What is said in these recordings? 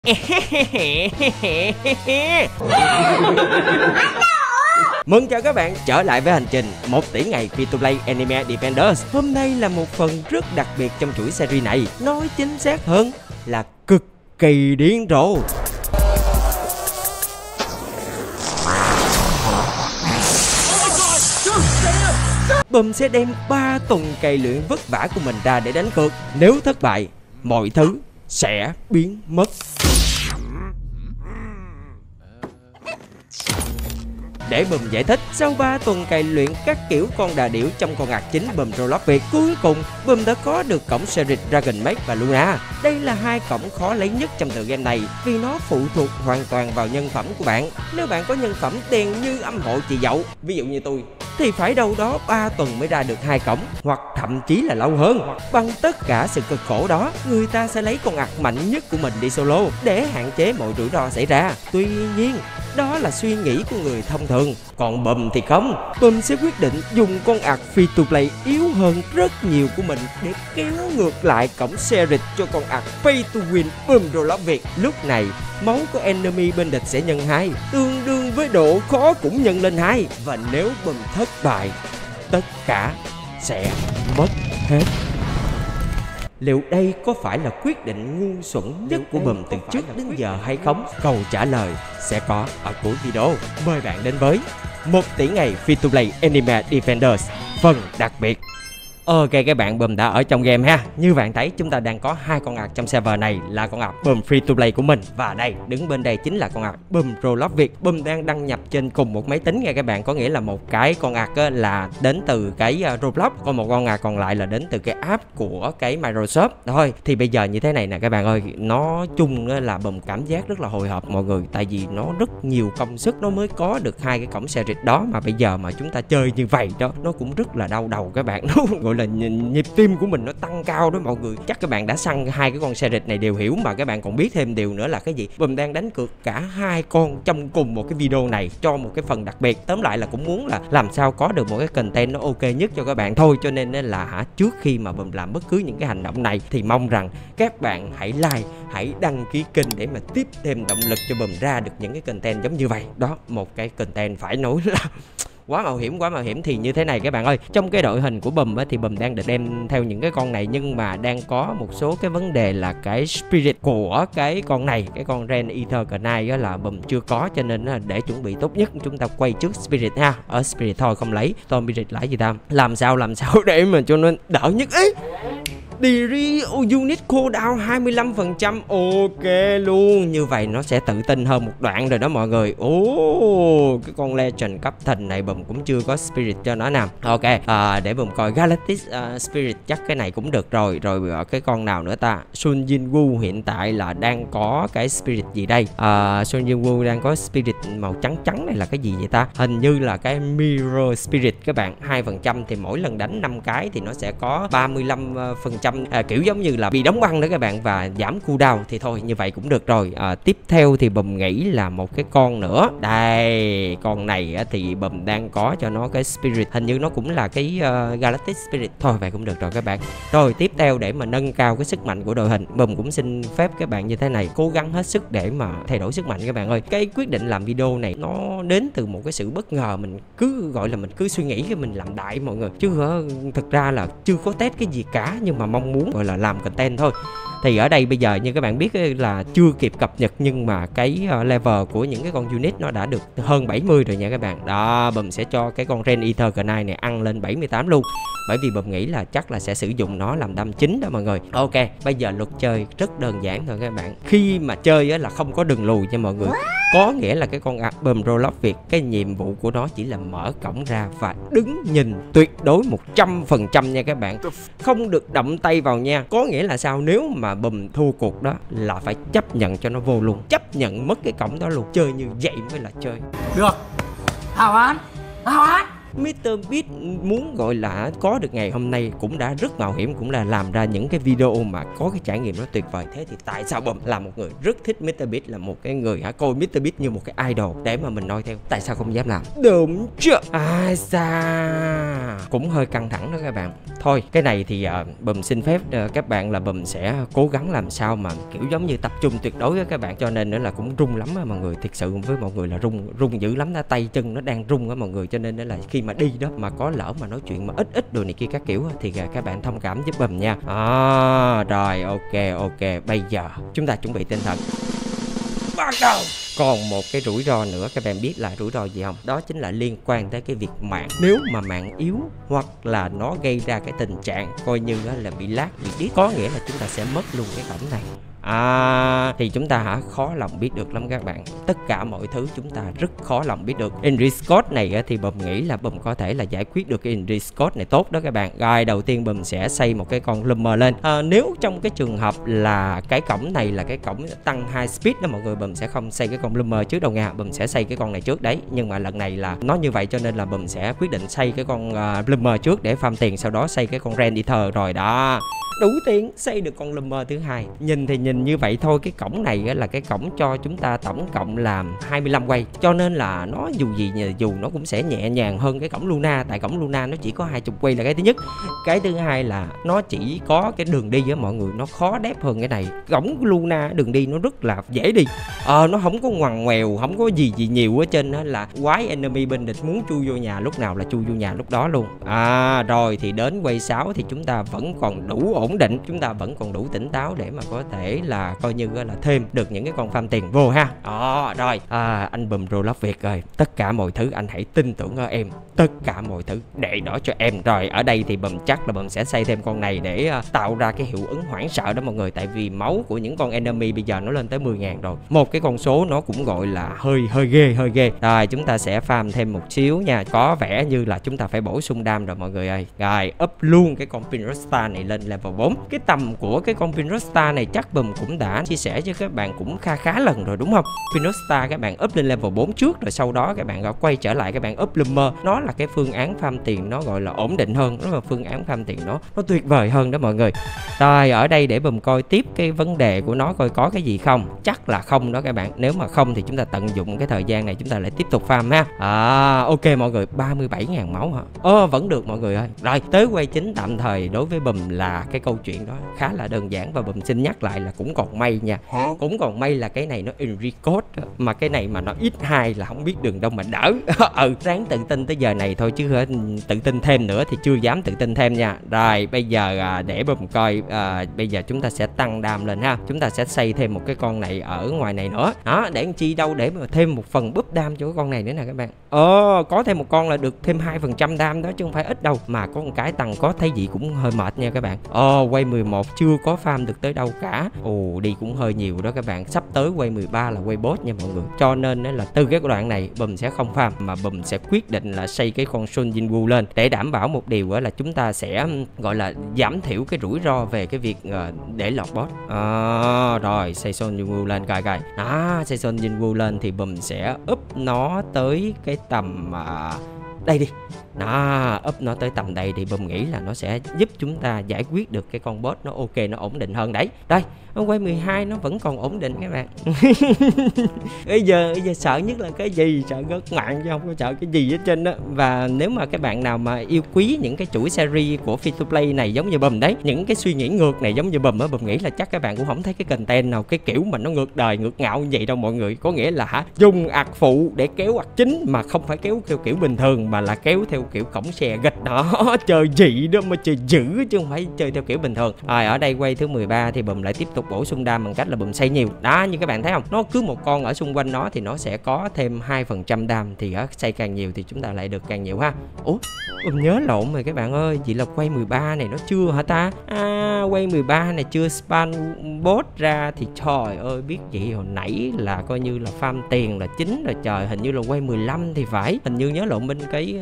Mừng chào các bạn trở lại với hành trình 1 tỷ ngày Free to Play Anime Defenders. Hôm nay là một phần rất đặc biệt trong chuỗi series này. Nói chính xác hơn là cực kỳ điên rồ. Bùm sẽ đem 3 tuần cày luyện vất vả của mình ra để đánh cược. Nếu thất bại, mọi thứ sẽ biến mất. Để Bùm giải thích, sau 3 tuần cày luyện các kiểu con đà điểu trong con ạc chính Bùm Roblox Việt, cuối cùng Bùm đã có được cổng series Dragon Maid và Luna. Đây là hai cổng khó lấy nhất trong tựa game này vì nó phụ thuộc hoàn toàn vào nhân phẩm của bạn. Nếu bạn có nhân phẩm đen như âm hộ chị dậu, ví dụ như tôi, thì phải đâu đó 3 tuần mới ra được 2 cổng, hoặc thậm chí là lâu hơn. Bằng tất cả sự cực khổ đó, người ta sẽ lấy con ạc mạnh nhất của mình đi solo để hạn chế mọi rủi ro xảy ra. Tuy nhiên, đó là suy nghĩ của người thông thường. Còn Bùm thì không. Bùm sẽ quyết định dùng con ạc free to play yếu hơn rất nhiều của mình để kéo ngược lại cổng series cho con ạc pay to win Bùm Roblox Việt. Lúc này, máu của enemy bên địch sẽ nhân 2, tương đương với độ khó cũng nhân lên 2. Và nếu Bùm thất bại, tất cả sẽ mất hết. Liệu đây có phải là quyết định ngu xuẩn nhất của Bùm từ trước đến giờ hay không? Câu trả lời sẽ có ở cuối video. Mời bạn đến với 1 tỷ ngày Free to Play Anime Defenders phần đặc biệt. Ok các bạn, Bùm đã ở trong game ha. Như bạn thấy, chúng ta đang có hai con ạc trong server này là con ạc Bùm Free to Play của mình. Và đây, đứng bên đây chính là con ạc Bùm Roblox Việt. Bùm đang đăng nhập trên cùng một máy tính nha các bạn. Có nghĩa là một cái con ạc là đến từ cái Roblox, còn một con ạc còn lại là đến từ cái app của cái Microsoft. Thôi, thì bây giờ như thế này nè các bạn ơi. Nó chung là Bùm cảm giác rất là hồi hộp mọi người. Tại vì nó rất nhiều công sức nó mới có được hai cái cổng series đó. Mà bây giờ mà chúng ta chơi như vậy đó, nó cũng rất là đau đầu các bạn. Nó gọi là nhịp tim của mình nó tăng cao đó mọi người. Chắc các bạn đã săn hai cái con series này đều hiểu. Mà các bạn còn biết thêm điều nữa là cái gì? Bùm đang đánh cược cả hai con trong cùng một cái video này cho một cái phần đặc biệt. Tóm lại là cũng muốn là làm sao có được một cái content nó ok nhất cho các bạn thôi. Cho nên là trước khi mà Bùm làm bất cứ những cái hành động này thì mong rằng các bạn hãy like, hãy đăng ký kênh để mà tiếp thêm động lực cho Bùm ra được những cái content giống như vậy. Đó, một cái content phải nói là quá mạo hiểm thì như thế này các bạn ơi. Trong cái đội hình của Bùm thì Bùm đang được đem theo những cái con này, nhưng mà đang có một số cái vấn đề là cái spirit của cái con này, cái con Ren Ether Knight là Bùm chưa có, cho nên để chuẩn bị tốt nhất chúng ta quay trước spirit ha. Ở spirit thôi không lấy Tom spirit lại gì ta, làm sao để mà cho nên đỡ nhất ấy. Diri unit cooldown 25%, ok luôn. Như vậy nó sẽ tự tin hơn một đoạn rồi đó mọi người. Cái con Legend cấp thần này Bùm cũng chưa có spirit cho nó nè. Ok, để Bùm coi Galactic Spirit chắc cái này cũng được rồi. Rồi cái con nào nữa ta? Sun Jinwoo hiện tại là đang có cái spirit gì đây? Sun Jinwoo đang có spirit màu trắng này là cái gì vậy ta? Hình như là cái Mirror Spirit các bạn. 2% thì mỗi lần đánh 5 cái thì nó sẽ có 35%. Kiểu giống như là bị đóng băng đó các bạn, và giảm cooldown thì thôi như vậy cũng được rồi. Tiếp theo thì Bùm nghĩ là một cái con nữa. Đây, con này thì Bùm đang có cho nó cái spirit, hình như nó cũng là cái Galactic Spirit. Thôi vậy cũng được rồi các bạn. Rồi tiếp theo để mà nâng cao cái sức mạnh của đội hình, Bùm cũng xin phép các bạn như thế này, cố gắng hết sức để mà thay đổi sức mạnh các bạn ơi. Cái quyết định làm video này nó đến từ một cái sự bất ngờ, mình cứ gọi là mình cứ suy nghĩ cái mình làm đại mọi người, chứ thực ra là chưa có test cái gì cả, nhưng mà mong muốn gọi là làm content thôi. Thì ở đây bây giờ như các bạn biết là chưa kịp cập nhật, nhưng mà cái level của những cái con unit nó đã được hơn 70 rồi nha các bạn. Đó, Bùm sẽ cho cái con Ren Ether Knight này ăn lên 78 luôn. Bởi vì Bùm nghĩ là chắc là sẽ sử dụng nó làm đam chính đó mọi người. Ok, bây giờ luật chơi rất đơn giản thôi các bạn. Khi mà chơi là không có đường lùi nha mọi người. Có nghĩa là cái con Bùm Roblox Việt, cái nhiệm vụ của nó chỉ là mở cổng ra và đứng nhìn tuyệt đối 100% nha các bạn. Không được động tay vào nha. Có nghĩa là sao? Nếu mà Bùm thua cuộc đó là phải chấp nhận cho nó vô luôn, chấp nhận mất cái cổng đó luôn. Chơi như vậy mới là chơi. Được. Hào án. Mr. Beast muốn gọi là có được ngày hôm nay cũng đã rất mạo hiểm, cũng là làm ra những cái video mà có cái trải nghiệm nó tuyệt vời. Thế thì tại sao Bùm là một người rất thích Mr. Beast, là một cái người coi Mr. Beast như một cái idol để mà mình noi theo, tại sao không dám làm? Đúng chưa? Ai xa cũng hơi căng thẳng đó các bạn. Thôi cái này thì Bùm xin phép các bạn là Bùm sẽ cố gắng làm sao mà kiểu giống như tập trung tuyệt đối á các bạn, cho nên nữa là cũng rung lắm á mọi người, thiệt sự với mọi người là rung dữ lắm đó, tay chân nó đang rung á mọi người, cho nên là khi mà đi đó mà có lỡ mà nói chuyện mà ít đồ này kia các kiểu thì các bạn thông cảm giúp Bùm nha. Rồi ok, bây giờ chúng ta chuẩn bị tinh thần bắt đầu. Còn một cái rủi ro nữa, các bạn biết là rủi ro gì không? Đó chính là liên quan tới cái việc mạng. Nếu mà mạng yếu hoặc là nó gây ra cái tình trạng coi như là bị lag, bị đít, có nghĩa là chúng ta sẽ mất luôn cái cổng này. Thì chúng ta khó lòng biết được lắm các bạn. Tất cả mọi thứ chúng ta rất khó lòng biết được. Scott này thì Bùm nghĩ là Bùm có thể là giải quyết được cái Scott này tốt đó các bạn. Rồi đầu tiên Bùm sẽ xây một cái con Loomer lên. Nếu trong cái trường hợp là cái cổng này là cái cổng tăng 2 speed đó mọi người, Bùm sẽ không xây cái con Loomer trước đâu nha. Bùm sẽ xây cái con này trước đấy. Nhưng mà lần này là nó như vậy cho nên là Bùm sẽ quyết định xây cái con Loomer trước để farm tiền, sau đó xây cái con Ren Eater rồi đó. Đủ tiền xây được con Loomer thứ hai. Nhìn thì nhìn như vậy thôi, cái cổng này là cái cổng cho chúng ta tổng cộng làm 25 quay, cho nên là nó dù nó cũng sẽ nhẹ nhàng hơn cái cổng Luna, tại cổng Luna nó chỉ có 20 quay là cái thứ nhất. Cái thứ hai là nó chỉ có cái đường đi với mọi người, nó khó đép hơn cái này. Cổng Luna đường đi nó rất là dễ đi, nó không có ngoằn ngoèo, không có gì nhiều ở trên đó, là quái enemy bên địch muốn chui vô nhà lúc nào là chui vô nhà lúc đó luôn. Rồi thì đến quay 6 thì chúng ta vẫn còn đủ ổn định, chúng ta vẫn còn đủ tỉnh táo để mà có thể là coi như là thêm được những cái con farm tiền vô ha. Rồi anh Bùm Roblox Việt ơi, tất cả mọi thứ anh hãy tin tưởng ở em, tất cả mọi thứ để đó cho em. Rồi ở đây thì Bùm chắc là Bùm sẽ xây thêm con này để tạo ra cái hiệu ứng hoảng sợ đó mọi người, tại vì máu của những con enemy bây giờ nó lên tới 10.000 rồi, một cái con số nó cũng gọi là hơi ghê. Rồi chúng ta sẽ farm thêm một xíu nha, có vẻ như là chúng ta phải bổ sung đam rồi mọi người ơi. Rồi up luôn cái con Pinrosta này lên level 4. Cái tầm của cái con Pinrosta này chắc Bùm cũng đã chia sẻ cho các bạn cũng khá lần rồi đúng không? Pinrosta các bạn up lên level 4 trước, rồi sau đó các bạn quay trở lại các bạn up Loomer. Nó là cái phương án farm tiền nó gọi là ổn định hơn, nó là phương án farm tiền nó tuyệt vời hơn đó mọi người. Rồi ở đây để Bùm coi tiếp cái vấn đề của nó coi có cái gì không. Chắc là không đó các bạn. Nếu mà không thì chúng ta tận dụng cái thời gian này chúng ta lại tiếp tục farm ha. Ok mọi người, 37.000 máu hả? Vẫn được mọi người ơi. Rồi tới quay chính tạm thời đối với Bùm là cái câu chuyện đó khá là đơn giản, và Bùm xin nhắc lại là cũng còn may nha. Cũng còn may là cái này nó Enrico mà cái này mà nó X2 là không biết đường đâu mà đỡ. Ráng tự tin tới giờ này thôi, chứ tự tin thêm nữa thì chưa dám tự tin thêm nha. Rồi bây giờ để Bùm coi, bây giờ chúng ta sẽ tăng đam lên ha. Chúng ta sẽ xây thêm một cái con này ở ngoài này nữa đó, để làm chi đâu, để mà thêm một phần búp đam cho cái con này nữa nè các bạn. Có thêm một con là được thêm 2% đam đó chứ không phải ít đâu, mà có một cái tăng có thấy gì cũng hơi mệt nha các bạn. Quay 11 chưa có farm được tới đâu cả. Đi cũng hơi nhiều đó các bạn. Sắp tới quay 13 là quay boss nha mọi người, cho nên là từ cái đoạn này Bùm sẽ không farm mà Bùm sẽ quyết định là xây cái con Son Jinwoo lên để đảm bảo một điều là chúng ta sẽ gọi là giảm thiểu cái rủi ro về cái việc để lọt boss. Rồi xây Son Jinwoo lên coi. Xây Son Jinwoo lên thì Bùm sẽ up nó tới cái tầm đây đi. Up nó tới tầm đây thì Bùm nghĩ là nó sẽ giúp chúng ta giải quyết được cái con boss nó ok, nó ổn định hơn đấy. Đây, quay 12 nó vẫn còn ổn định các bạn. Bây giờ sợ nhất là cái gì? Sợ gớt mạng chứ không có sợ cái gì hết trên đó. Và nếu mà các bạn nào mà yêu quý những cái chuỗi series của free to play này giống như Bùm đấy, những cái suy nghĩ ngược này giống như Bùm Bùm nghĩ là chắc các bạn cũng không thấy cái content nào cái kiểu mà nó ngược đời ngược ngạo như vậy đâu mọi người. Có nghĩa là dùng ạc phụ để kéo ạc chính, mà không phải kéo theo kiểu bình thường mà là kéo theo kiểu cổng xe gạch đó. Chơi dị đó mà chơi dữ chứ không phải chơi theo kiểu bình thường. Rồi ở đây quay thứ 13 thì Bùm lại tiếp tục bổ sung đam bằng cách là Bùm xây nhiều đó, như các bạn thấy không, nó cứ một con ở xung quanh nó thì nó sẽ có thêm 2% đam, thì xây càng nhiều thì chúng ta lại được càng nhiều ha. Bùm nhớ lộn rồi các bạn ơi, vậy là quay 13 này nó chưa hả ta? Quay 13 này chưa span boss ra thì trời ơi, biết vậy hồi nãy là coi như là farm tiền là chính rồi trời. Hình như là quay 15 thì phải, hình như nhớ lộn bên cái cổng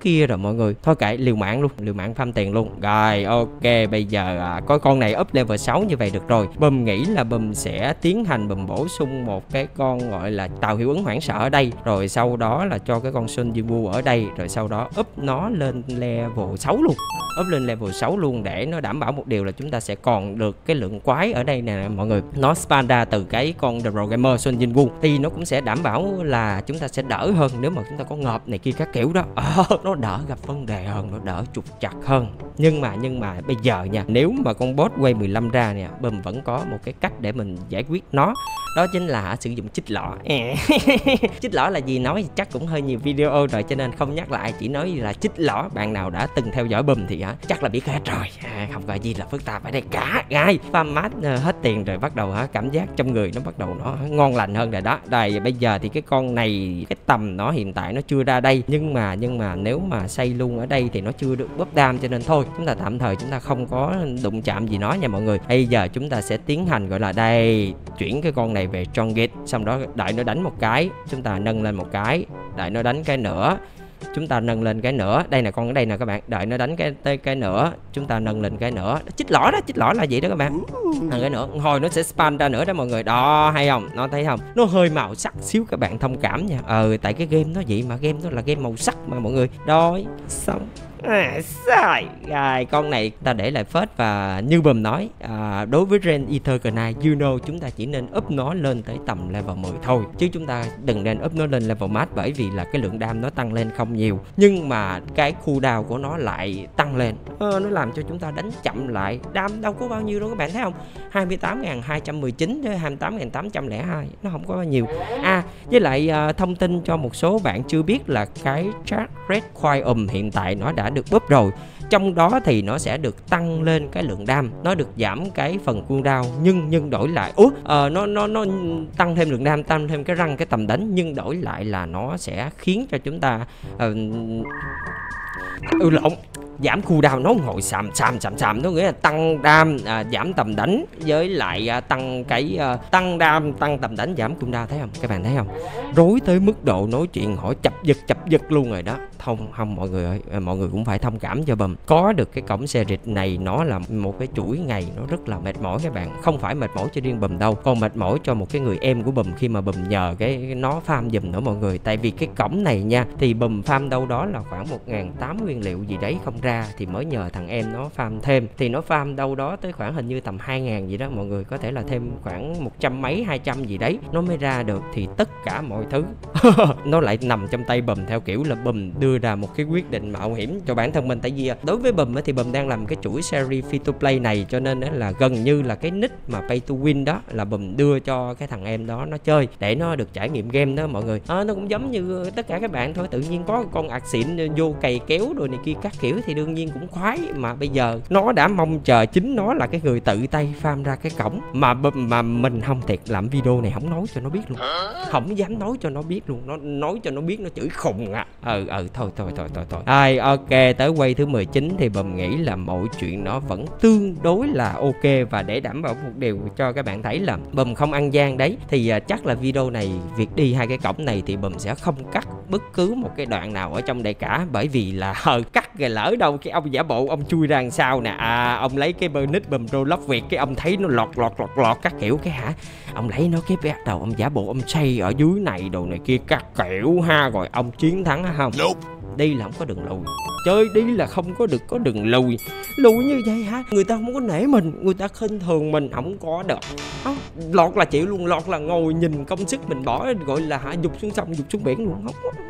kia rồi mọi người. Thôi kệ, liều mạng luôn, liều mạng farm tiền luôn. Rồi ok, bây giờ có con này up level 6 như vậy được rồi. Bùm nghĩ là bùm sẽ tiến hành bùm bổ sung một cái con gọi là tạo hiệu ứng hoảng sợ ở đây, rồi sau đó là cho cái con Sun Jiwoo ở đây, rồi sau đó up nó lên level 6 luôn. Up lên level 6 luôn để nó đảm bảo một điều là chúng ta sẽ còn được cái lượng quái ở đây nè mọi người. Nó spawn ra từ cái con The Pro Gamer Sun Jiwoo thì nó cũng sẽ đảm bảo là chúng ta sẽ đỡ hơn nếu mà chúng ta có ngợp này kia các kiểu đó. Nó đỡ gặp vấn đề hơn, nó đỡ trục trặc hơn. Nhưng mà bây giờ nha, nếu mà con boss Way 15 ra nè, bùm vẫn có một cái cách để mình giải quyết nó. Đó chính là sử dụng chích lọ. Chích lọ là gì nói chắc cũng hơi nhiều video rồi cho nên không nhắc lại, chỉ nói là chích lọ. Bạn nào đã từng theo dõi bùm thì chắc là biết hết rồi, không có gì là phức tạp ở đây cả. Farm mát hết tiền rồi bắt đầu cảm giác trong người nó bắt đầu nó ngon lành hơn rồi đó. Đây bây giờ thì cái con này cái tầm nó hiện tại nó chưa ra đây, nhưng mà nếu mà xây luôn ở đây thì nó chưa được búp đam, cho nên thôi chúng ta tạm thời chúng ta không có đụng chạm gì nó nha mọi người. Bây giờ chúng ta sẽ tiến hành gọi là đây, chuyển cái con này về Strongest, xong đó đợi nó đánh một cái, chúng ta nâng lên một cái, đợi nó đánh cái nữa, chúng ta nâng lên cái nữa. Đây nè, con ở đây nè các bạn, đợi nó đánh cái nữa, chúng ta nâng lên cái nữa. Chích lỏ đó, chích lỏ là vậy đó các bạn. Cái nữa hồi nó sẽ spawn ra nữa đó mọi người. Đó, hay không? Nó thấy không? Nó hơi màu sắc xíu các bạn thông cảm nha. Tại cái game nó vậy mà, game nó là game màu sắc mà mọi người. Rồi, xong. Sai. Rồi, con này ta để lại phết. Và như bùm nói, đối với Ren Ether Knight, you know, chúng ta chỉ nên up nó lên tới tầm level 10 thôi, chứ chúng ta đừng nên up nó lên level max, bởi vì là cái lượng đam nó tăng lên không nhiều, nhưng mà cái cooldown của nó lại tăng lên. Nó làm cho chúng ta đánh chậm lại. Đam đâu có bao nhiêu đâu các bạn thấy không, 28.219 với 28.802, nó không có bao nhiêu. Với lại thông tin cho một số bạn chưa biết là cái Charge Requiem hiện tại nó đã được búp rồi. Trong đó thì nó sẽ được tăng lên cái lượng đam, nó được giảm cái phần cooldown, nhưng đổi lại nó tăng thêm lượng đam, tăng thêm cái răng, cái tầm đánh, nhưng đổi lại là nó sẽ khiến cho chúng ta giảm cooldown. Nó ngồi xàm, nó nghĩa là tăng đam, giảm tầm đánh, với lại tăng cái tăng đam, tăng tầm đánh, giảm cooldown. Thấy không các bạn, thấy không? Rối tới mức độ nói chuyện hỏi chập giật luôn rồi đó. Không mọi người ơi, mọi người cũng phải thông cảm cho bùm. Có được cái cổng series này nó là một cái chuỗi ngày nó rất là mệt mỏi các bạn. Không phải mệt mỏi cho riêng bùm đâu, còn mệt mỏi cho một cái người em của bùm khi mà bùm nhờ cái nó farm giùm nữa mọi người. Tại vì cái cổng này nha, thì bùm farm đâu đó là khoảng 1.800 nguyên liệu gì đấy không ra, thì mới nhờ thằng em nó farm thêm, thì nó farm đâu đó tới khoảng hình như tầm 2.000 gì đó mọi người, có thể là thêm khoảng 100 mấy 200 gì đấy nó mới ra được. Thì tất cả mọi thứ nó lại nằm trong tay bùm, theo kiểu là bùm đưa ra một cái quyết định mạo hiểm cho bản thân mình. Tại vì đối với bùm thì bùm đang làm cái chuỗi series free to play này, cho nên là gần như là cái nick mà pay to win đó là bùm đưa cho cái thằng em đó nó chơi để nó được trải nghiệm game đó mọi người. Nó cũng giống như tất cả các bạn thôi, tự nhiên có con ạc xịn vô cày kéo rồi này kia các kiểu thì đương nhiên cũng khoái. Mà bây giờ nó đã mong chờ chính nó là cái người tự tay farm ra cái cổng mà mình không thiệt làm video này không nói cho nó biết luôn, không dám nói cho nó biết luôn. Nó nói cho nó biết nó chửi khùng thôi. Ok, tới quay thứ 19 thì bùm nghĩ là mọi chuyện nó vẫn tương đối là ok. Và để đảm bảo một điều cho các bạn thấy là bùm không ăn gian đấy, thì chắc là video này việc đi hai cái cổng này thì bùm sẽ không cắt bất cứ một cái đoạn nào ở trong đây cả, bởi vì là cắt rồi lỡ đâu cái ông giả bộ ông chui ra đằng sau nè, ông lấy cái nick bùm Roblox Việt, cái ông thấy nó lọt các kiểu cái ông lấy nó cái bắt đầu ông giả bộ ông xây ở dưới này đồ này kia các kiểu rồi ông chiến thắng không? Đi là không có đường lùi, chơi đi là không có được có đường lùi như vậy hả? Người ta không có nể mình, người ta khinh thường mình không có được. Lọt là chịu luôn, lọt là ngồi nhìn công sức mình bỏ, gọi là dục xuống sông dục xuống biển luôn.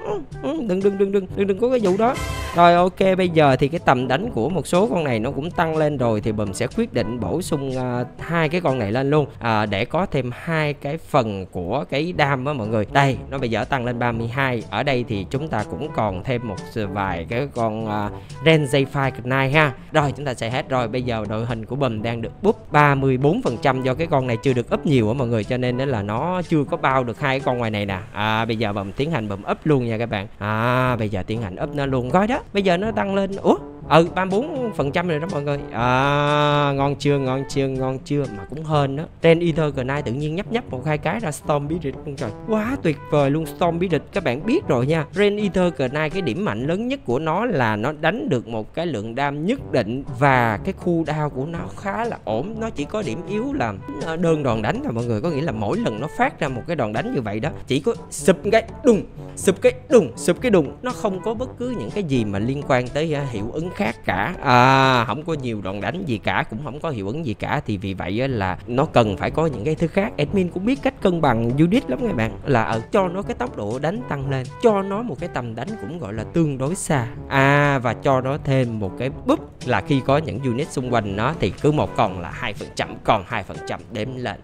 Đừng có cái vụ đó. Rồi ok, bây giờ thì cái tầm đánh của một số con này nó cũng tăng lên rồi, thì bùm sẽ quyết định bổ sung hai cái con này lên luôn, để có thêm hai cái phần của cái đam đó mọi người. Đây nó bây giờ tăng lên 32. Ở đây thì chúng ta cũng còn thêm một vài cái con Ren Zephyr Knight ha. Rồi chúng ta sẽ hết rồi. Bây giờ đội hình của bùm đang được búp 34%, do cái con này chưa được up nhiều á mọi người, cho nên đó là nó chưa có bao được hai cái con ngoài này nè. Bây giờ bùm tiến hành bùm up luôn nha các bạn. Bây giờ tiến hành up nó luôn coi đó. Bây giờ nó tăng lên. 34% rồi đó mọi người. Ngon chưa, ngon chưa, ngon chưa. Mà cũng hên đó. Ren Ether Knight tự nhiên nhấp một hai cái ra Storm Spirit luôn trời. Quá tuyệt vời luôn. Storm Spirit các bạn biết rồi nha. Ren Ether Knight cái điểm mạnh lớn nhất của nó là nó đánh được một cái lượng đam nhất định, và cái cooldown của nó khá là ổn. Nó chỉ có điểm yếu là đơn đòn đánh thôi mọi người. Có nghĩa là mỗi lần nó phát ra một cái đòn đánh như vậy đó, chỉ có sụp cái đùng, sụp cái đùng, sụp cái đùng. Nó không có bất cứ những cái gì mà liên quan tới hiệu ứng khác cả. Không có nhiều đòn đánh gì cả, cũng không có hiệu ứng gì cả. Thì vì vậy là nó cần phải có những cái thứ khác. Admin cũng biết cách cân bằng unit lắm các bạn, là cho nó cái tốc độ đánh tăng lên, cho nó một cái tầm đánh cũng gọi là tương đối xa, và cho nó thêm một cái búp là khi có những unit xung quanh nó thì cứ một con là 2%, còn 2% đếm lên.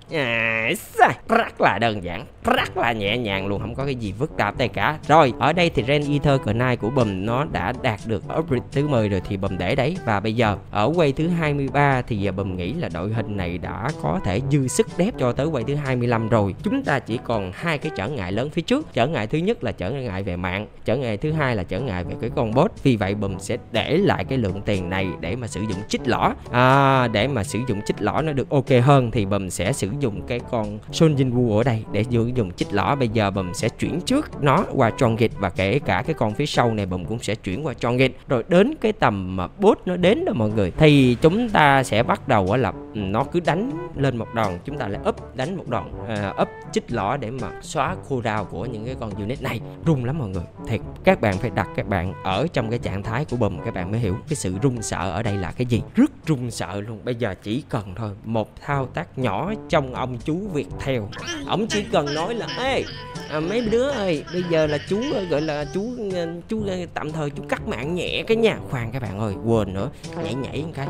Rất là đơn giản, rất là nhẹ nhàng luôn, không có cái gì phức tạp đây cả. Rồi ở đây thì Ren Ether Knight của Bùm nó đã đạt được upgrade thứ 10 rồi thì Bùm để đấy. Và bây giờ ở quay thứ 23 thì giờ Bùm nghĩ là đội hình này đã có thể dư sức đép cho tới quay thứ 25 rồi. Chúng ta chỉ còn hai cái trở ngại lớn phía trước. Trở ngại thứ nhất là trở ngại về mạng, trở ngại thứ hai là trở ngại về cái con boss. Vì vậy Bùm sẽ để lại cái lượng tiền này để mà sử dụng chích lỏ. Để mà sử dụng chích lỏ nó được ok hơn thì Bùm sẽ sử dụng cái con Son Jinwoo ở đây để sử dụng chích lỏ. Bây giờ Bùm sẽ chuyển trước nó qua Chongqing, và kể cả cái con phía sau này Bùm cũng sẽ chuyển qua Chongqing. Rồi đến cái tầm mà boss nó đến đó mọi người, thì chúng ta sẽ bắt đầu là nó cứ đánh lên một đòn, chúng ta lại up đánh một đòn, up chích lỏ để mà xóa cooldown của những cái con unit này. Rung lắm mọi người, thiệt. Các bạn phải đặt các bạn ở trong cái trạng thái của Bùm, các bạn mới hiểu cái sự run sợ ở đây là cái gì. Rất run sợ luôn. Bây giờ chỉ cần thôi một thao tác nhỏ trong ông chú Việt theo, ổng chỉ cần nói là ê mấy đứa ơi, bây giờ là chú gọi là chú tạm thời chú cắt mạng nhẹ cái nha. Khoan các bạn ơi, quên nữa, nhảy một cái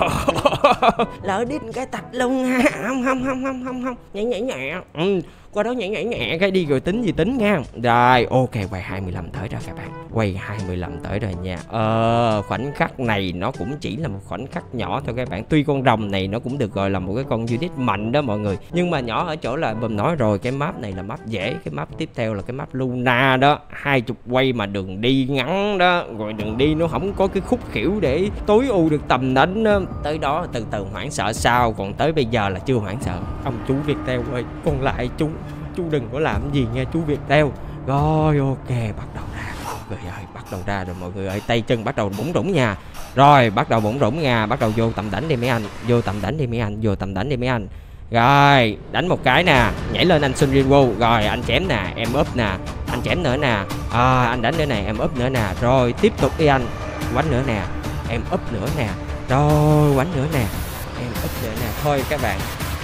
lỡ đít cái tạch luôn ha. Không nhảy nhẹ. Qua đó nhảy nhẹ cái đi rồi tính gì tính nha. Rồi ok, quay 25 tới rồi các bạn, quay 25 tới rồi nha. Khoảnh khắc này nó cũng chỉ là một khoảnh khắc nhỏ thôi các bạn. Tuy con rồng này nó cũng được gọi là một cái con unit mạnh đó mọi người, nhưng mà nhỏ ở chỗ là Bùm nói rồi, cái map này là map dễ. Cái map tiếp theo là cái map Luna đó, 20 quay mà đường đi ngắn đó, rồi đường đi nó không có cái khúc khỉu để tối ưu được tầm đánh đó. Tới đó từ từ hoảng sợ sau, còn tới bây giờ là chưa hoảng sợ. Ông chú Việt Theo ơi, còn lại chú đừng có làm gì nghe chú Việt Theo. Rồi ok, bắt đầu ra mọi người ơi, bắt đầu ra rồi mọi người ơi, tay chân bắt đầu bủng rủng nha. Rồi bắt đầu bủng rủng nha, bắt đầu vô tầm đánh đi mấy anh, vô tầm đánh đi mấy anh, vô tầm đánh đi mấy anh. Rồi đánh một cái nè, nhảy lên anh Son Jinwoo, rồi anh chém nè, em up nè, anh chém nữa nè, anh đánh nữa nè, em up nữa nè, rồi tiếp tục đi anh, quánh nữa nè, em up nữa nè, rồi quánh nữa nè, em up nữa nè. Thôi các bạn,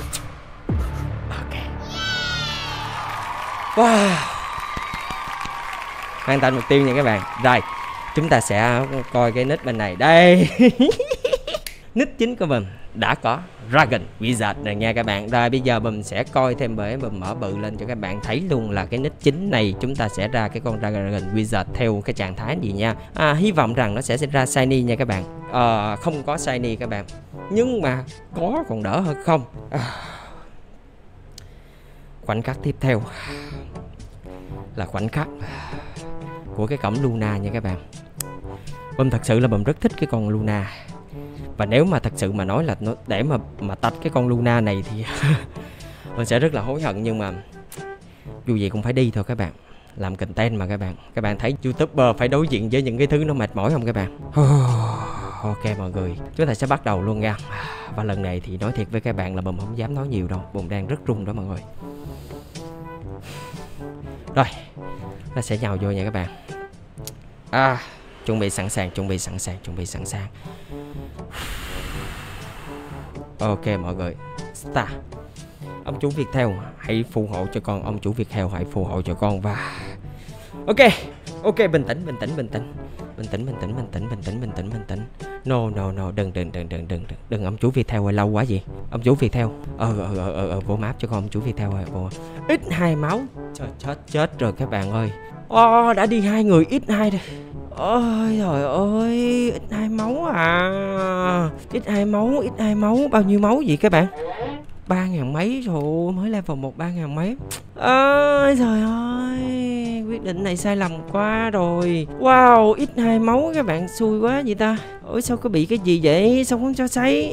wow, hoàn thành mục tiêu nha các bạn. Rồi chúng ta sẽ coi cái nick bên này đây. Nick chính của mình đã có Dragon Wizard rồi nha các bạn. Rồi bây giờ Bùm sẽ coi thêm, bởi Bùm mở bự lên cho các bạn thấy luôn là cái nick chính này chúng ta sẽ ra cái con Dragon Wizard theo cái trạng thái gì nha. Hy vọng rằng nó sẽ ra shiny nha các bạn. Không có shiny các bạn, nhưng mà có còn đỡ hơn không. Khoảnh khắc tiếp theo là khoảnh khắc của cái cổng Luna nha các bạn. Bùm thật sự là Bùm rất thích cái con Luna, và nếu mà thật sự mà nói là nó để mà tách cái con Luna này thì mình sẽ rất là hối hận, nhưng mà dù gì cũng phải đi thôi các bạn. Làm content mà các bạn thấy YouTuber phải đối diện với những cái thứ nó mệt mỏi không các bạn? Ok mọi người, chúng ta sẽ bắt đầu luôn nha. Và lần này thì nói thiệt với các bạn là Bùm không dám nói nhiều đâu, Bùm đang rất run đó mọi người. Rồi, ta sẽ nhào vô nha các bạn. Chuẩn bị sẵn sàng. Ok mọi người, start. Ông chú Việt Theo hãy phù hộ cho con, ông chú Việt Theo hãy phù hộ cho con. Và ok, bình tĩnh. No, đừng ông chú Việt Theo ơi, lâu quá gì. Ông chú Việt Theo, vô map cho con ông chú Việt Theo ơi. Ít 2 máu, trời chết rồi các bạn ơi. Đã đi 2 người ít 2 rồi. Ôi trời ơi, ít 2 máu à. Ít hai máu, bao nhiêu máu vậy các bạn? 3.000 mấy rồi, mới level 1 3.000 mấy. Ơi trời ơi, quyết định này sai lầm quá rồi. Wow, x2 máu các bạn, xui quá vậy ta. Ôi sao có bị cái gì vậy, sao không cho xây.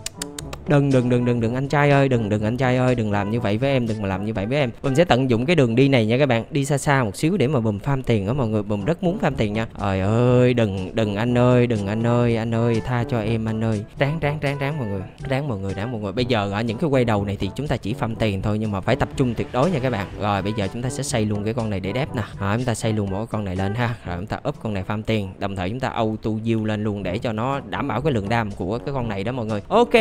Đừng anh trai ơi, đừng anh trai ơi, đừng làm như vậy với em, đừng mà làm như vậy với em. Bùm sẽ tận dụng cái đường đi này nha các bạn, đi xa xa một xíu để mà Bùm farm tiền đó mọi người. Bùm rất muốn farm tiền nha. Trời ơi, đừng anh ơi, đừng anh ơi, tha cho em anh ơi. Ráng mọi người, ráng mọi người. Bây giờ ở những cái quay đầu này thì chúng ta chỉ farm tiền thôi, nhưng mà phải tập trung tuyệt đối nha các bạn. Rồi bây giờ chúng ta sẽ xây luôn cái con này để đép nè. Rồi chúng ta xây luôn một cái con này lên ha. Rồi chúng ta up con này farm tiền, đồng thời chúng ta auto yield lên luôn để cho nó đảm bảo cái lượng đam của cái con này đó mọi người. Ok,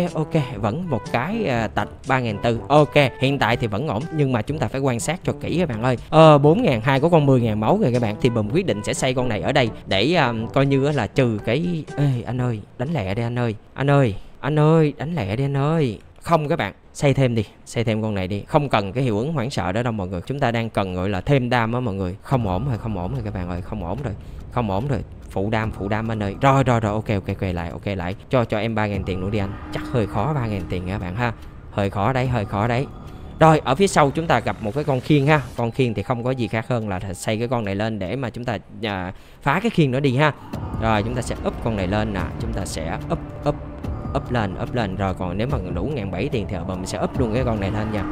vẫn một cái tạch 3.400. Ok, hiện tại thì vẫn ổn, nhưng mà chúng ta phải quan sát cho kỹ các bạn ơi. 4.200 có con 10.000 máu rồi các bạn, thì Bùm quyết định sẽ xây con này ở đây để coi như là trừ cái. Ê anh ơi, đánh lẹ đi anh ơi. Anh ơi, đánh lẹ đi anh ơi. Không các bạn, xây thêm đi, xây thêm con này đi, không cần cái hiệu ứng hoảng sợ đó đâu mọi người. Chúng ta đang cần gọi là thêm đam á mọi người. Không ổn rồi các bạn ơi, không ổn rồi. Phụ đam anh ơi. Rồi ok lại. Cho em 3.000 tiền nữa đi anh. Chắc hơi khó 3.000 tiền nha các bạn ha. Hơi khó đấy. Rồi ở phía sau chúng ta gặp một cái con khiên ha. Con khiên thì không có gì khác hơn là xây cái con này lên để mà chúng ta phá cái khiên đó đi ha. Rồi chúng ta sẽ up con này lên nè. Chúng ta sẽ up lên. Rồi còn nếu mà đủ 1.700 tiền thì mình sẽ up luôn cái con này lên nha.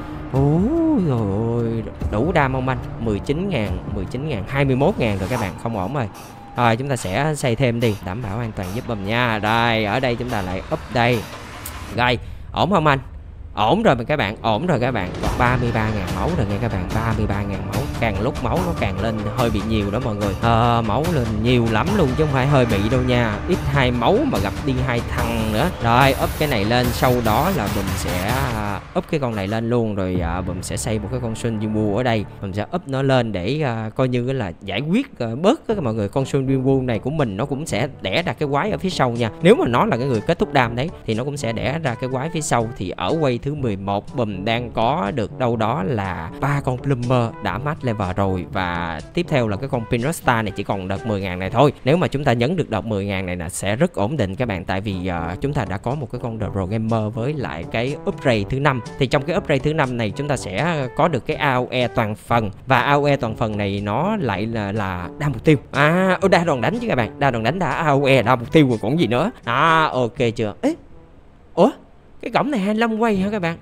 Ôi rồi, đủ đam không anh? 19.000, 21.000 rồi các bạn, không ổn rồi. Rồi chúng ta sẽ xây thêm đi, đảm bảo an toàn giúp Bùm nha. Rồi ở đây chúng ta lại up đây. Rồi, ổn không anh? Ổn rồi các bạn, còn 33.000 máu rồi nha các bạn, 33.000 máu. Càng lúc máu nó càng lên hơi bị nhiều đó mọi người. Máu lên nhiều lắm luôn chứ không phải hơi bị đâu nha. X2 máu mà gặp đi 2 thằng nữa. Rồi up cái này lên, sau đó là Bùm sẽ up cái con này lên luôn. Rồi Bùm sẽ xây một cái con Sun Jimbo ở đây. Bùm sẽ up nó lên để coi như là giải quyết bớt mọi người. Con Sun Jimbo này của mình nó cũng sẽ đẻ ra cái quái ở phía sau nha. Nếu mà nó là cái người kết thúc đam đấy thì nó cũng sẽ đẻ ra cái quái phía sau. Thì ở quay thứ 11 Bùm đang có được đâu đó là 3 con Plumber đã max level rồi, và tiếp theo là cái con Pinrasta này chỉ còn đợt 10.000 này thôi. Nếu mà chúng ta nhấn được đợt 10.000 này là sẽ rất ổn định các bạn, tại vì chúng ta đã có một cái con The Pro Gamer với lại cái upgrade thứ 5. Thì trong cái upgrade thứ 5 này chúng ta sẽ có được cái AOE toàn phần, và AOE toàn phần này nó lại là đa mục tiêu. Đa đòn đánh chứ các bạn, đa đòn đánh đã AOE đa mục tiêu rồi còn gì nữa. Ok chưa? Ủa? Cái cổng này 25 quay hả các bạn?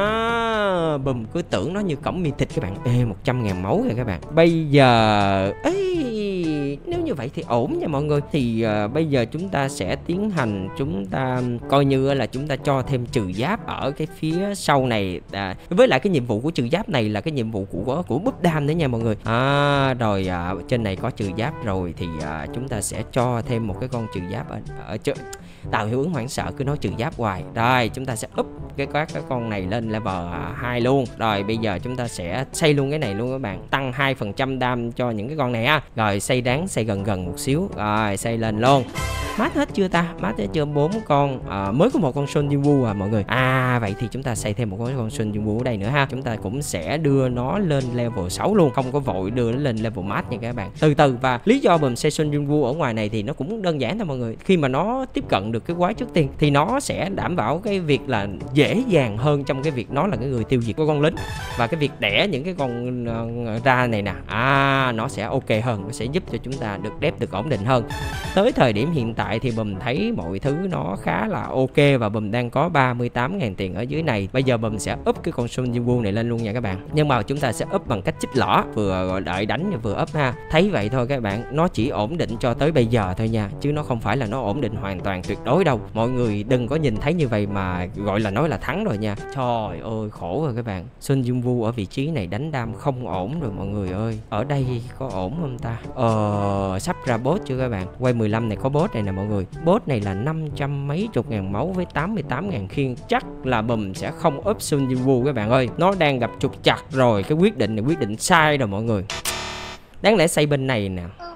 Bùm cứ tưởng nó như cổng mythic các bạn. 100.000 máu rồi các bạn. Bây giờ nếu như vậy thì ổn nha mọi người. Thì bây giờ chúng ta sẽ tiến hành, chúng ta coi như là chúng ta cho thêm trừ giáp ở cái phía sau này. Với lại cái nhiệm vụ của trừ giáp này là cái nhiệm vụ của búp đam nữa nha mọi người. Rồi trên này có trừ giáp rồi thì chúng ta sẽ cho thêm một cái con trừ giáp ở tạo hiệu ứng hoảng sợ, cứ nói trừ giáp hoài. Rồi chúng ta sẽ up các con này lên level 2 luôn. Rồi bây giờ chúng ta sẽ xây luôn cái này luôn các bạn, tăng 2% đam cho những cái con này ha. Rồi xây xây gần một xíu. Rồi xây lên luôn. Mát hết chưa ta? Mát hết chưa? 4 con. Mới có một con Sun Jimbo mọi người. Vậy thì chúng ta xây thêm một con Sun Jimbo ở đây nữa ha. Chúng ta cũng sẽ đưa nó lên level 6 luôn, không có vội đưa nó lên level max nha các bạn, từ từ. Và lý do Bùm xây Sun Jimbo ở ngoài này thì nó cũng đơn giản thôi mọi người. Khi mà nó tiếp cận được cái quái trước tiên thì nó sẽ đảm bảo cái việc là dễ dàng hơn trong cái việc nó là cái người tiêu diệt của con lính, và cái việc đẻ những cái con ra này nè, nó sẽ ok hơn, nó sẽ giúp cho chúng ta được đép được ổn định hơn. Tới thời điểm hiện tại thì Bùm thấy mọi thứ nó khá là ok, và Bùm đang có 38.000 tiền ở dưới này. Bây giờ Bùm sẽ up cái con Sun Jimbo này lên luôn nha các bạn, nhưng mà chúng ta sẽ up bằng cách chích lỏ, vừa đợi đánh vừa up ha. Thấy vậy thôi các bạn, nó chỉ ổn định cho tới bây giờ thôi nha, chứ nó không phải là nó ổn định hoàn toàn tuyệt đối đâu. Mọi người đừng có nhìn thấy như vậy mà gọi là nói là thắng rồi nha. Trời ơi khổ rồi các bạn. Sun Jimbo ở vị trí này đánh đam không ổn rồi mọi người ơi. Ở đây có ổn không ta? Sắp ra boss chưa các bạn? Quay 15 này có boss này nè mọi người. Boss này là 500 mấy chục ngàn máu với 88.000 khiên. Chắc là Bùm sẽ không up Sun Jimbo các bạn ơi. Nó đang gặp trục trặc rồi. Cái quyết định này quyết định sai rồi mọi người. Đáng lẽ xây bên này nè.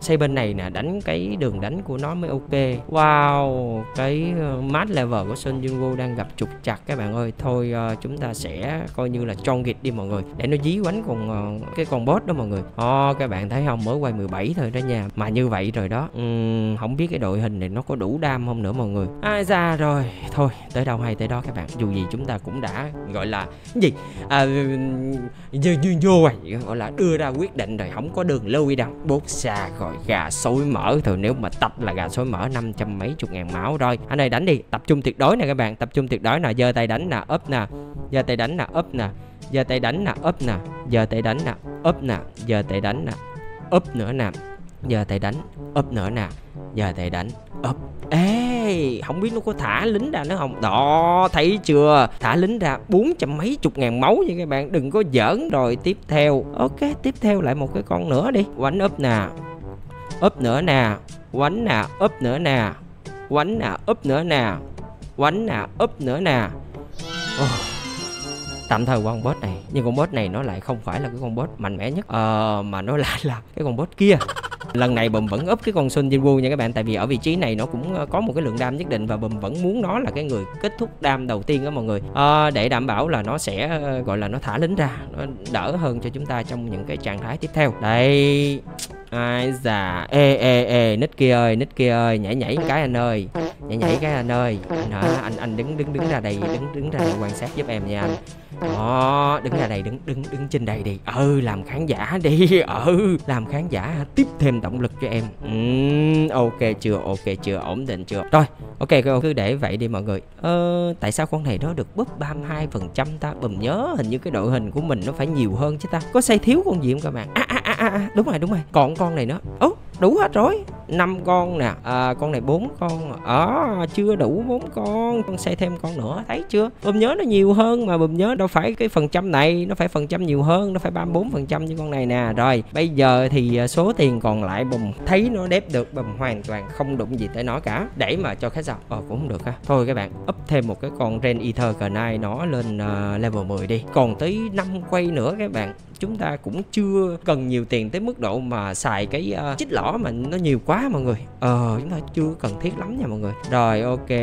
xây bên này nè, đánh cái đường đánh của nó mới ok. Wow, cái max level của Son Jin-woo đang gặp trục trặc các bạn ơi. Thôi chúng ta sẽ coi như là chon gịt đi mọi người, để nó dí quánh cái con boss đó mọi người. Các bạn thấy không, mới quay 17 thôi đó nha, mà như vậy rồi đó. Không biết cái đội hình này nó có đủ đam không nữa mọi người. Ai ra rồi, thôi tới đâu hay tới đó các bạn. Dù gì chúng ta cũng đã gọi là gì gọi là đưa ra quyết định rồi, không có đường lui đâu. Bốt xa rồi, gà xối mỡ thôi. Nếu mà tập là gà xối mỡ 500 mấy chục ngàn máu. Rồi anh ơi đánh đi, tập trung tuyệt đối nè các bạn, tập trung tuyệt đối nè. Giơ tay đánh nè, up nè, giơ tay đánh nè, up nè, giơ tay đánh nè, up nè, giơ tay đánh nè, up nè, giơ tay đánh nè, up nữa nè, giơ tay đánh, up nữa nè, giơ tay đánh, up. Ê, không biết nó có thả lính ra nữa không? Đó, thấy chưa? Thả lính ra 400 mấy chục ngàn máu nha các bạn, đừng có giỡn. Rồi tiếp theo, ok, tiếp theo lại một cái con nữa đi. Quánh up nè, up nữa nè, quánh nè, up nữa nè, quánh nè, up nữa nè, quánh nè, up nữa nè. Tạm thời qua con boss này, nhưng con boss này nó lại không phải là cái con boss mạnh mẽ nhất, mà nó lại là cái con boss kia. Lần này Bùm vẫn up cái con Son Jin-woo nha các bạn, tại vì ở vị trí này nó cũng có một cái lượng đam nhất định, và Bùm vẫn muốn nó là cái người kết thúc đam đầu tiên đó mọi người, để đảm bảo là nó sẽ gọi là nó thả lính ra, nó đỡ hơn cho chúng ta trong những cái trạng thái tiếp theo. Đây, ai già, nít kia ơi, nhảy cái anh ơi, nhảy cái anh ơi, anh đứng ra đây, đứng ra đây quan sát giúp em nha anh. Đó, đứng ra đây, đứng trên đây đi. Làm khán giả đi. Làm khán giả tiếp thêm động lực cho em. Ok chưa, ổn định chưa? Rồi, ok, cứ để vậy đi mọi người. Tại sao con này nó được búp 32% ta? Bùm nhớ hình như cái đội hình của mình nó phải nhiều hơn chứ ta. Có xây thiếu con gì không các bạn? Đúng rồi. Còn con này nữa. Đủ hết rồi. 5 con nè, con này 4 con. Chưa đủ 4 con xây thêm con nữa, thấy chưa? Bùm nhớ nó nhiều hơn mà, Bùm nhớ đâu phải cái phần trăm này, nó phải phần trăm nhiều hơn, nó phải 34% như con này nè. Rồi bây giờ thì số tiền còn lại Bùm thấy nó đép được, Bùm hoàn toàn không đụng gì tới nó cả, để mà cho khách sao cũng không được ha. Thôi các bạn up thêm một cái con Ren Ether Knight nó lên level 10 đi, còn tới 5 quay nữa các bạn. Chúng ta cũng chưa cần nhiều tiền tới mức độ mà xài cái chích lỏ mà nó nhiều quá mọi người. Chúng ta chưa cần thiết lắm nha mọi người. Rồi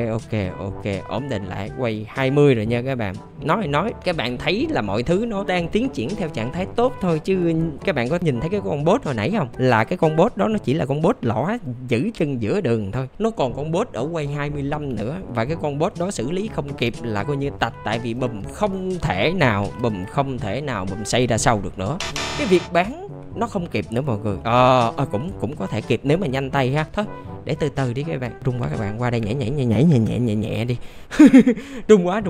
ok, ổn định lại, quay 20 rồi nha các bạn. Nói các bạn thấy là mọi thứ nó đang tiến triển theo trạng thái tốt thôi, chứ các bạn có nhìn thấy cái con boss hồi nãy không? Là cái con boss đó nó chỉ là con boss lỏ giữ chân giữa đường thôi, nó còn con boss ở quay 25 nữa, và cái con boss đó xử lý không kịp là coi như tạch, tại vì Bùm không thể nào Bùm xây ra sau được nữa. Cái việc bán nó không kịp nữa mọi người. Cũng có thể kịp nếu mà nhanh tay ha. Thôi để từ từ đi các bạn. Rung quá các bạn, qua đây nhẹ đi. Rung quá.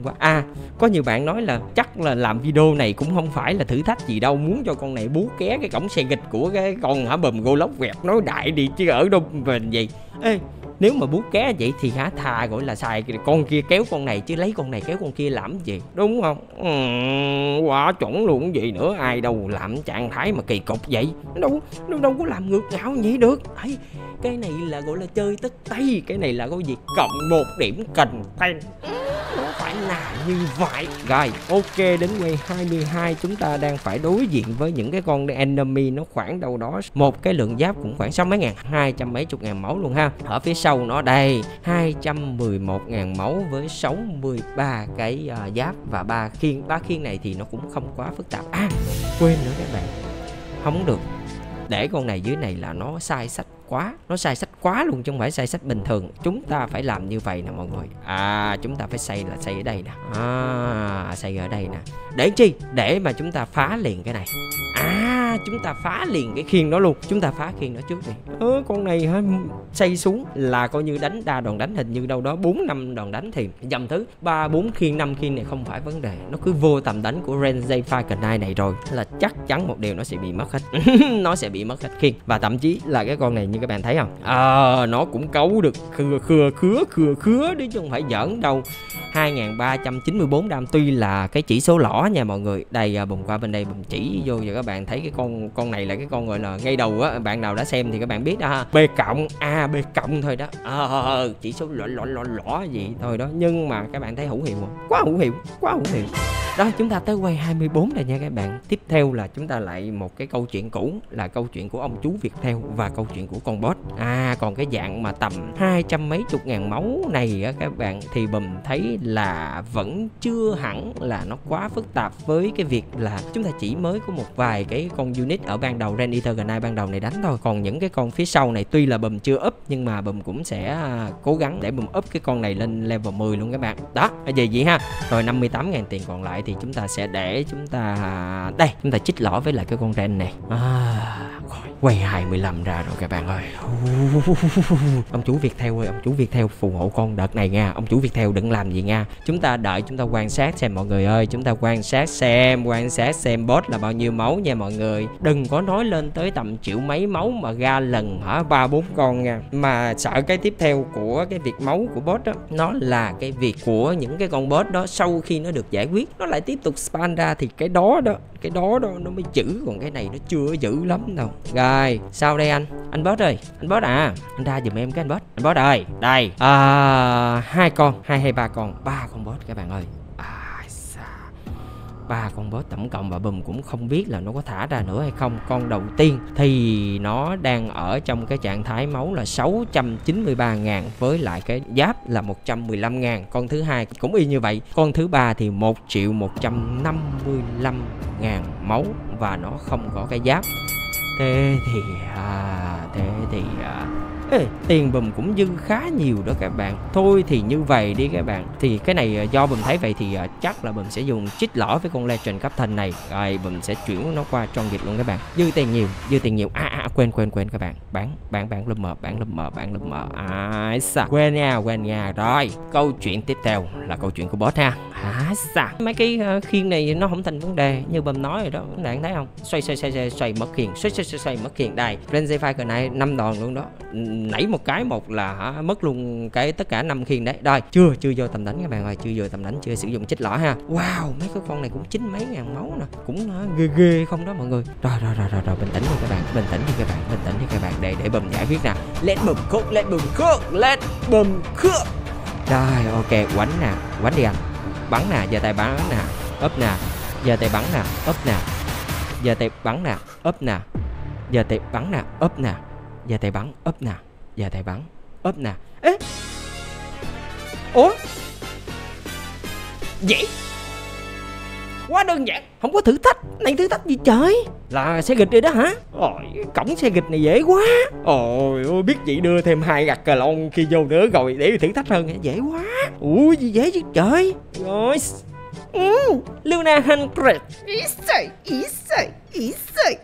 Có nhiều bạn nói là chắc là làm video này cũng không phải là thử thách gì đâu, muốn cho con này bú ké cái cổng xe nghịch của cái con Bùm Golok vẹt nói đại đi chứ ở đâu mình gì. Nếu mà bú ké vậy thì thà gọi là xài con kia kéo con này, chứ lấy con này kéo con kia làm gì, đúng không? Quá chuẩn luôn gì nữa. Ai đâu làm trạng thái mà kỳ cục vậy, nó đâu có làm ngược ngạo vậy được. Cái này là gọi là chơi tất tay, cái này là có gì cộng 1 điểm cần tên, nó phải là như vậy. Rồi ok, đến quay 22 chúng ta đang phải đối diện với những cái con enemy nó khoảng đâu đó một cái lượng giáp cũng khoảng 60 mấy ngàn, 200 mấy chục ngàn máu luôn ha. Ở phía sau nó đây 211 ngàn máu với 63 cái giáp và 3 khiên này thì nó cũng không quá phức tạp. Quên nữa các bạn, không được để con này dưới này là nó sai sách quá, nó sai sách quá luôn chứ không phải sai sách bình thường. Chúng ta phải làm như vậy nè mọi người. Chúng ta phải xây ở đây nè, xây ở đây nè, để chi? Để mà chúng ta phá liền cái này. Chúng ta phá liền cái khiên đó luôn, chúng ta phá khiên đó trước đi. Con này xây xuống là coi như đánh đa đòn đánh, hình như đâu đó 4-5 đòn đánh thì dầm thứ 3-4 khiên 5 khiên này không phải vấn đề. Nó cứ vô tầm đánh của Ren Knight này rồi là chắc chắn một điều nó sẽ bị mất hết. Nó sẽ bị mất hết khiên, và thậm chí là cái con này như các bạn thấy không, nó cũng cấu được khứa đấy chứ không phải giỡn đâu. 2394 đam, tuy là cái chỉ số lỏ nha mọi người. Đây Bùm qua bên đây Bùm chỉ vô cho các bạn thấy cái con này là cái con gọi là ngay đầu á. Bạn nào đã xem thì các bạn biết đó ha. B cộng thôi đó. Chỉ số lỏ gì thôi đó, nhưng mà các bạn thấy hữu hiệu không? Quá hữu hiệu. Đó, chúng ta tới quay 24 rồi nha các bạn. Tiếp theo là chúng ta lại một cái câu chuyện cũ, là câu chuyện của ông chú Viettel và câu chuyện của con boss. Còn cái dạng mà tầm 200 mấy chục ngàn máu này á các bạn, thì Bùm thấy là vẫn chưa hẳn là nó quá phức tạp với cái việc là chúng ta chỉ mới có một vài cái con unit ở ban đầu, Ren Eater Gnai ban đầu này đánh thôi. Còn những cái con phía sau này tuy là Bùm chưa up nhưng mà Bùm cũng sẽ cố gắng để Bùm up cái con này lên level 10 luôn các bạn. Đó, về vậy ha. Rồi 58.000 tiền còn lại thì chúng ta sẽ để chúng ta đây, chúng ta chích lỏ với lại cái con Ren này. Quay 25 ra rồi các bạn ơi. Ông chú Viettel ơi, ông chú Viettel phù hộ con đợt này nha. Ông chú Viettel đừng làm gì nha. Chúng ta đợi, chúng ta quan sát xem mọi người ơi. Chúng ta quan sát xem boss là bao nhiêu máu nha mọi người. Đừng có nói lên tới tầm triệu mấy máu mà ra lần hả 3-4 con nha. Mà sợ cái tiếp theo của cái việc máu của boss đó, nó là cái việc của những cái con boss đó sau khi nó được giải quyết nó lại tiếp tục spawn ra, thì cái đó nó mới giữ, còn cái này nó chưa giữ lắm đâu. Rồi, sao đây anh boss ơi, anh boss à, anh ra giùm em cái anh boss ơi. Đây, 2 con, 2 hay 3 con, 3 con boss các bạn ơi. 3 con boss tổng cộng, và Bùm cũng không biết là nó có thả ra nữa hay không. Con đầu tiên thì nó đang ở trong cái trạng thái máu là 693.000 với lại cái giáp là 115.000. Con thứ hai cũng y như vậy. Con thứ ba thì 1.155.000 máu và nó không có cái giáp. Thế thì tiền Bùm cũng dư khá nhiều đó các bạn. Thôi thì như vậy đi các bạn. Thì cái này do Bùm thấy vậy thì chắc là Bùm sẽ dùng chích lỏ với con Legend Captain này. Rồi Bùm sẽ chuyển nó qua Strong Git luôn các bạn. Dư tiền nhiều. Quên các bạn. Bán lùm mờ. Quên nha. Rồi, câu chuyện tiếp theo là câu chuyện của boss ha. Mấy cái khiên này nó không thành vấn đề như Bùm nói rồi đó. Các bạn thấy không? Xoay mất khiên. Xoay mất khiên. Đây, Frenzy Fire này 5 đòn luôn đó. Nảy một cái là mất luôn cái tất cả 5 khiên đấy. Rồi, chưa vô tầm đánh các bạn ơi, chưa sử dụng chích lỏ ha. Wow, mấy cái con này cũng 9 mấy ngàn máu nè, cũng ghê không đó mọi người. Rồi, bình tĩnh đi các bạn, bình tĩnh đi các bạn, để Bùm giải quyết nè. Let Bùm cook. Rồi, ok, quánh đi anh. Bắn nè, giơ tay bắn nè, úp nè, giơ tay bắn nè, úp nè, giơ tay bắn nè, úp nè, giơ tay bắn nè, úp nè, giơ tay bắn, úp nè, giơ tay bắn, úp nè. Ê, ủa, dễ quá đơn giản, không có thử thách. Này thử thách gì trời, là xe nghịch rồi đó hả? Ôi, cổng xe nghịch này dễ quá. Ôi, biết chị đưa thêm 2 gặt cà lon khi vô nữa rồi để thử thách hơn. Dễ quá. Ui, gì dễ chứ trời. Rồi, Luna 100. Easy.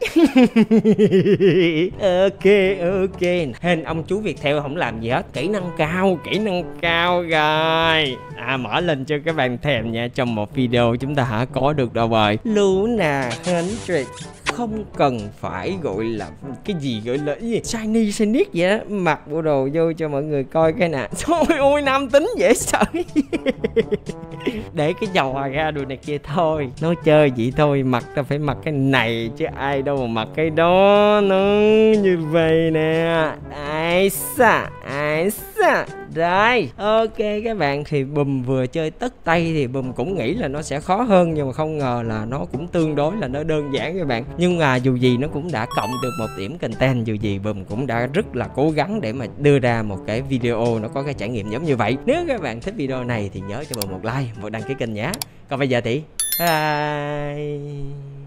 Ok. Hên ông chú Viettel không làm gì hết. Kỹ năng cao rồi. Mở lên cho các bạn thèm nha. Trong một video chúng ta có được đâu rồi. Luna 100 không cần phải gọi là cái gì gọi là gì shiny vậy đó. Mặc bộ đồ vô cho mọi người coi cái nè. Trời ơi, nam tính dễ sợ. Để cái giò ra đồ này kia thôi, nói chơi vậy thôi. Mặc ta phải mặc cái này chứ ai đâu mà mặc cái đó. Nó như vậy nè. Ai xa. Rồi, ok các bạn, thì Bùm vừa chơi tất tay thì Bùm cũng nghĩ là nó sẽ khó hơn, nhưng mà không ngờ là nó cũng tương đối là nó đơn giản các bạn. Nhưng mà dù gì nó cũng đã cộng được 1 điểm content, dù gì Bùm cũng đã rất là cố gắng để mà đưa ra một cái video nó có cái trải nghiệm giống như vậy. Nếu các bạn thích video này thì nhớ cho Bùm một like, một đăng ký kênh nhé. Còn bây giờ thì bye.